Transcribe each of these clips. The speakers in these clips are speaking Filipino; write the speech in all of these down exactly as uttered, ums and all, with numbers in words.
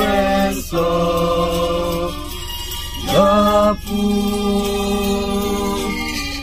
purest of the food,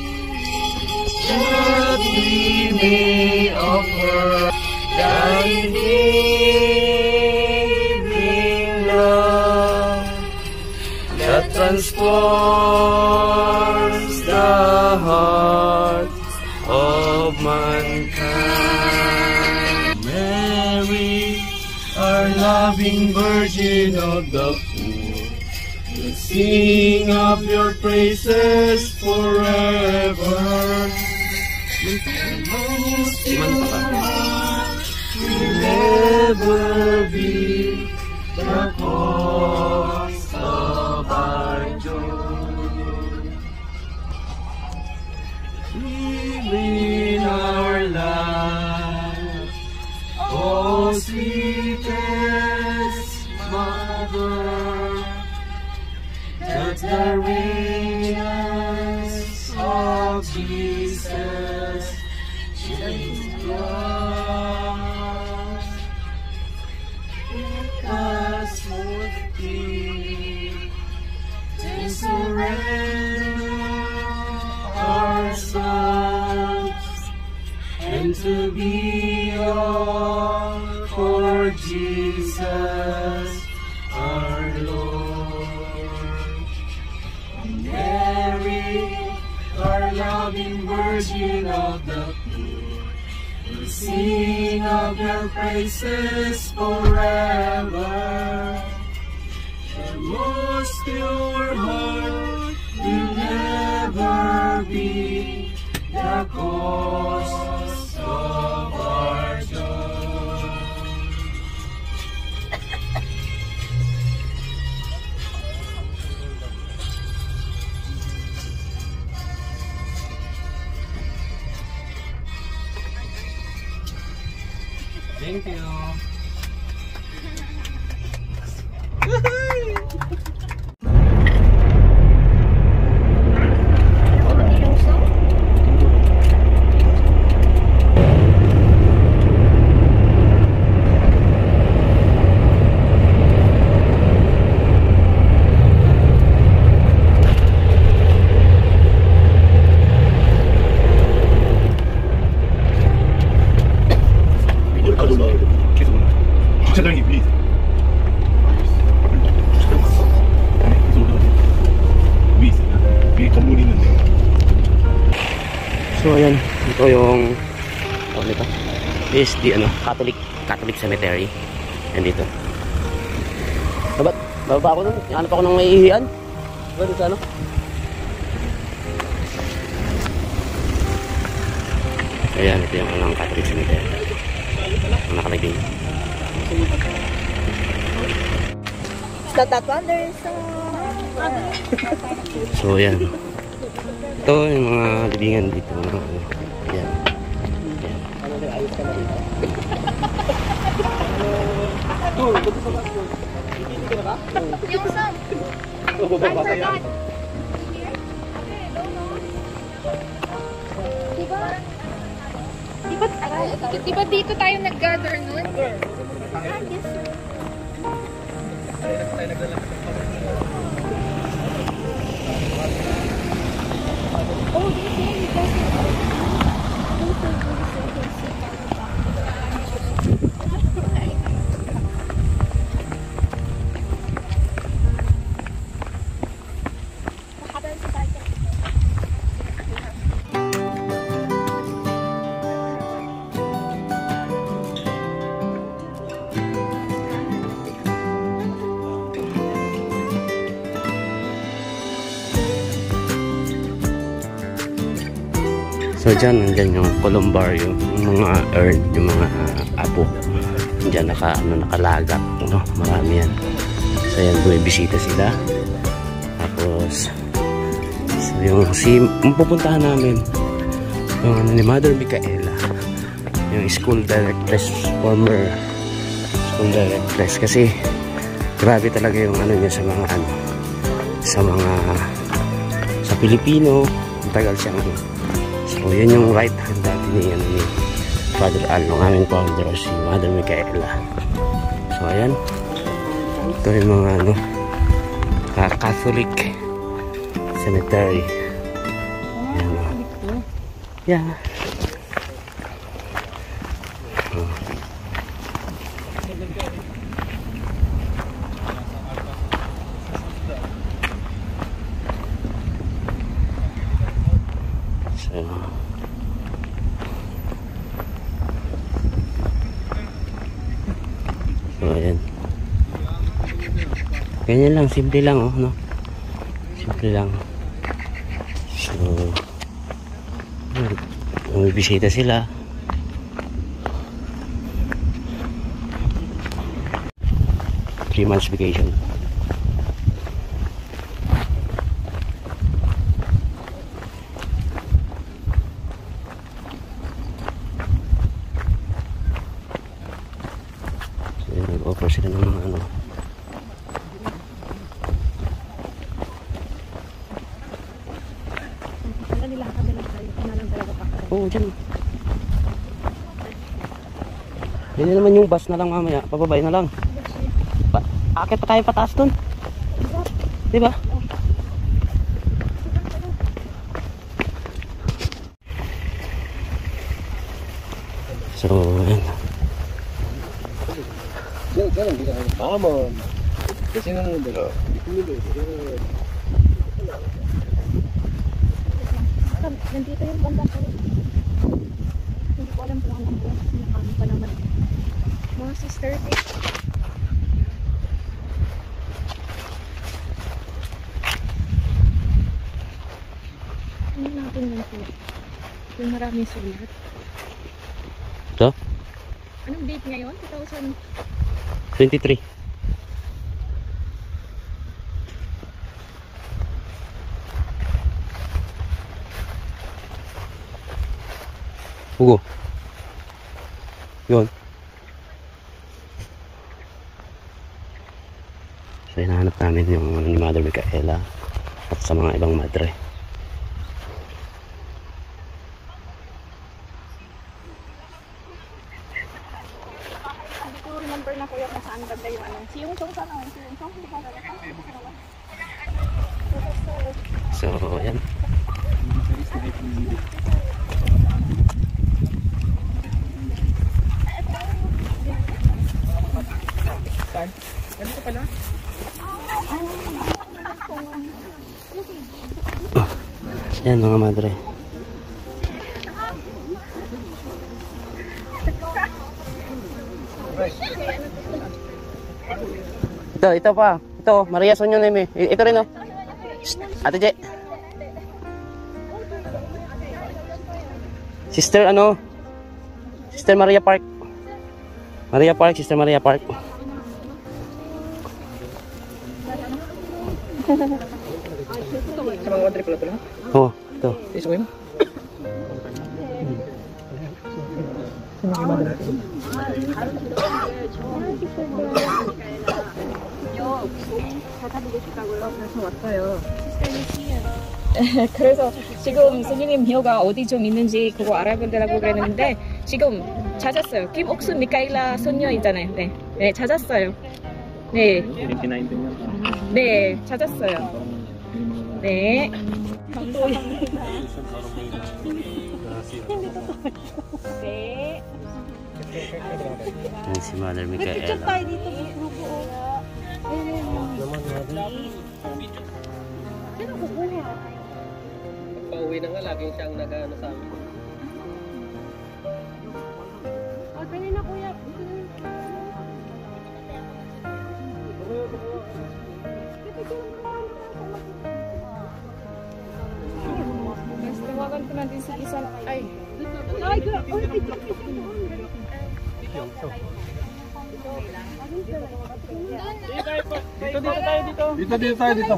that we may offer thy living love that transforms the heart of mankind. Mary, our loving Virgin of the poor, we'll sing of your praises forever. Most pure heart will never be the cause of our joy. Live in our life, oh sweetest Mother, that the radiance of Jesus shines bright. Let us worthy to surrender ourselves and to be all for Jesus our Lord. Mary, our loving Virgin of the poor, we'll sing of your praises forever. The most pure heart will never be the cause of our joy. Thank you. So ayan, ito yung oh, nito is the ano, Catholic Catholic Cemetery. Yan dito. Babat, bababa ako nun. Hanap ako ng maihihian. Ba't sa ano? Ayan, ito yung anong Catholic Cemetery. Ang nakalagay. That that one, there is so ayan. Ito yung mga libingan dito. Ayan. yung song. I forgot. Diba? Diba, diba dito tayo nag-gather nun? Ah, yes. Oh, they say you guys So dyan, nandyan yung columbario, yung mga urn, yung mga uh, apo. Dyan naka, ano, nakalaga, no? Marami yan. So yan, bumibisita sila. Tapos, so yung, si, yung pupuntahan namin, yung ano, ni Mother Micaela, yung school directress, former school directress. Kasi, grabe talaga yung ano niya sa mga, ano, sa mga, sa Pilipino, tagal siyang, so yun yung right hand dati ni, ano, ni Father Al, ng aming founder, si Mother Micaela. So ayan, Ito yung mga ano, uh, Catholic cemetery. Yan, uh, yeah. Uh. So, so ayan. Ganyan lang, simple lang, oh, no? Simple lang. So, may bisita sila. Three months vacation. So, nag-offer sila ng mga ano. Oo, oh, dyan. Yan naman yung bus na lang mamaya. Pababay na lang. Pa akit pa tayo pataas dun. Diba? So, yan. Vamos. Kasi nga nang dalo. Nandito yung banda ko. Hindi ko alam kung ano po. Nakami pa naman. Mga sister eh. Ano natin yan po? Yung maraming sulat. So? Anong date ngayon? two thousand twenty-three. Hugo. Yun. So, hinahanap namin yung ni Mother Micaela at sa mga ibang madre. Hindi ko remember na kuya kung saan banda yung ano. Si yung song sana. Si yung song. So, yan. Ganito pala? Yan mga madre. Ito, ito pa. Ito, Maria Sonyo Neme. Ito rin, oh. Ate Je. Sister, ano? Sister Maria Park. Maria Park, Sister Maria Park. Sa mga madre pala pala? Oh, ito. Iso kayo? 그래서 지금 선생님 묘가 어디 좀 있는지 그거 알아보려고 그랬는데 지금 찾았어요. 김옥순 미카엘라 손녀 있잖아요. 네, 네 찾았어요. 네, 네 찾았어요. 네. 네. Yan si Mother Micaela. Pauwi na nga, laging siyang nag-ano sa amin. O, tingin na kuya. Mas tawagan ko na din si Isal. Ay. Ay, girl. Oy, picture, picture. Dito, dito tayo dito. Dito, dito tayo dito.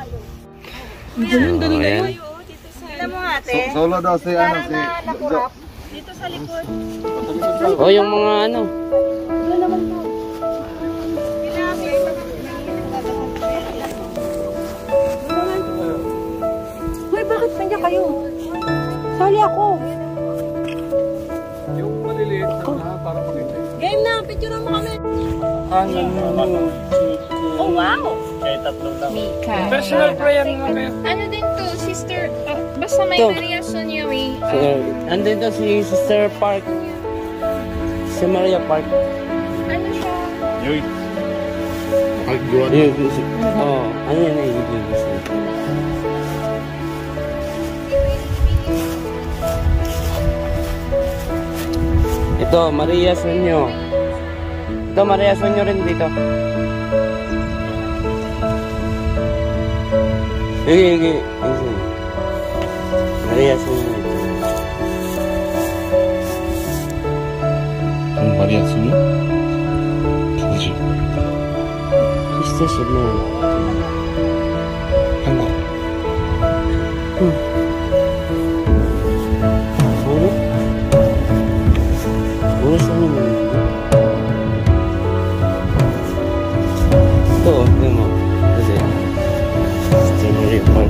So, ayan. So, solo daw si ano si Dito sa likod. Oh, yung mga ano. Wala naman po. Hoy, bakit nandiyan kayo? Sali ako. Yung maliliit na para maganda. Game na, picture mo kami. Ah, ano, ano. Oh, Wow! Kahit tatlong tao. Mika. Personal prayer naman kayo. Ano din to, sister? ah, basta may Ito. Maria Sonia may... Sir, andun to si Sister Park. Si Maria Park. ano siya? Yoy. Yung, oh, ano yan eh, yung gusto. Ito, Maria Sonyo. Ito, Maria Sonyo rin dito. Sige, sige. Maria Sonyo. Ang variasyon niyo? 뭐지? Sister Sonyo. 한국. Puro? Puro Sonyo. Ito, ito mo. Kasi, Sister Maria Park.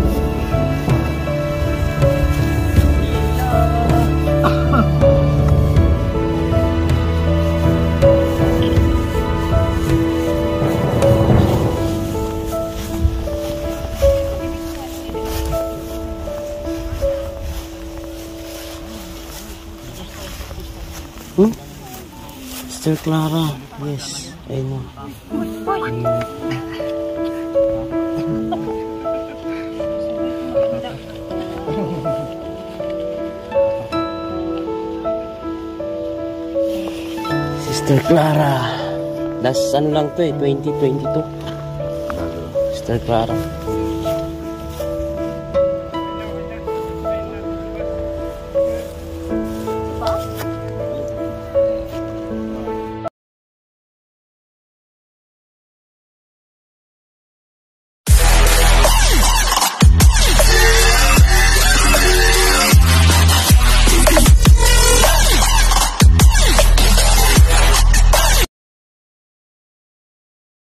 Hmm? Sister Clara. Yes, I know. Sister Clara. Das ano lang to eh, twenty twenty-two. Sister Clara.